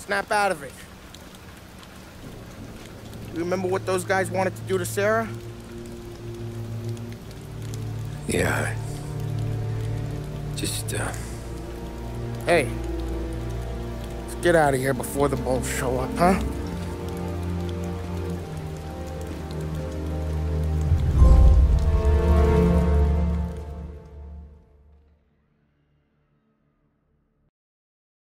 Snap out of it. You remember what those guys wanted to do to Sarah? Yeah. Just, Hey. Let's get out of here before the bulls show up, huh?